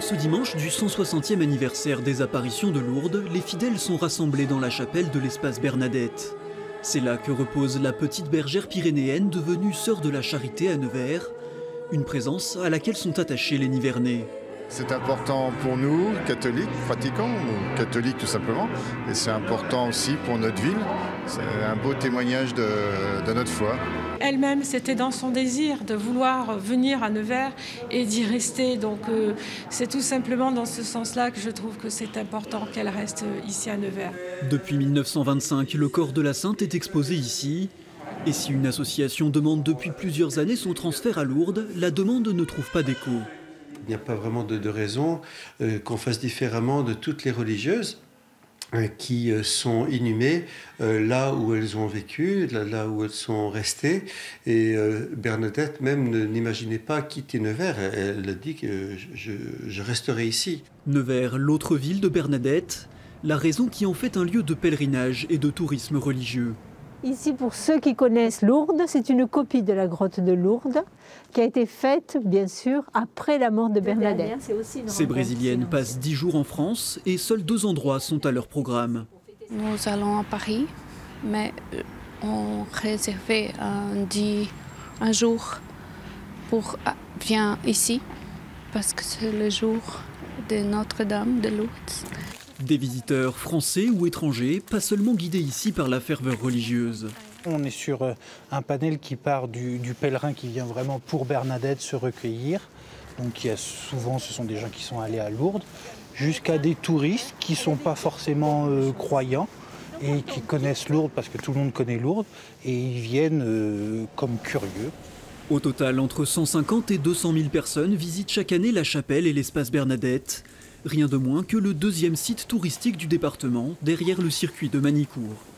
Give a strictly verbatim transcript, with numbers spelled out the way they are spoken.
ce dimanche du cent soixantième anniversaire des apparitions de Lourdes, les fidèles sont rassemblés dans la chapelle de l'Espace Bernadette. C'est là que repose la petite bergère pyrénéenne devenue sœur de la Charité à Nevers, une présence à laquelle sont attachés les Nivernais. C'est important pour nous, catholiques, pratiquants, ou catholiques tout simplement, et c'est important aussi pour notre ville. C'est un beau témoignage de, de notre foi. Elle-même, c'était dans son désir de vouloir venir à Nevers et d'y rester. Donc euh, c'est tout simplement dans ce sens-là que je trouve que c'est important qu'elle reste ici à Nevers. Depuis mille neuf cent vingt-cinq, le corps de la Sainte est exposé ici. Et si une association demande depuis plusieurs années son transfert à Lourdes, la demande ne trouve pas d'écho. Il n'y a pas vraiment de, de raison euh, qu'on fasse différemment de toutes les religieuses euh, qui euh, sont inhumées euh, là où elles ont vécu, là, là où elles sont restées. Et euh, Bernadette même n'imaginait pas quitter Nevers. Elle, elle a dit que je, je resterai ici. Nevers, l'autre ville de Bernadette, la raison qui en fait un lieu de pèlerinage et de tourisme religieux. Ici, pour ceux qui connaissent Lourdes, c'est une copie de la grotte de Lourdes qui a été faite, bien sûr, après la mort de Bernadette. Ces Brésiliennes passent dix jours en France et seuls deux endroits sont à leur programme. Nous allons à Paris, mais on réservait un, dit, un jour pour venir ici, parce que c'est le jour de Notre-Dame de Lourdes. Des visiteurs français ou étrangers, pas seulement guidés ici par la ferveur religieuse. On est sur un panel qui part du, du pèlerin qui vient vraiment pour Bernadette se recueillir. Donc il y a souvent, ce sont des gens qui sont allés à Lourdes, jusqu'à des touristes qui ne sont pas forcément euh, croyants et qui connaissent Lourdes parce que tout le monde connaît Lourdes et ils viennent euh, comme curieux. Au total, entre cent cinquante et deux cent mille personnes visitent chaque année la chapelle et l'espace Bernadette. Rien de moins que le deuxième site touristique du département, derrière le circuit de Manicourt.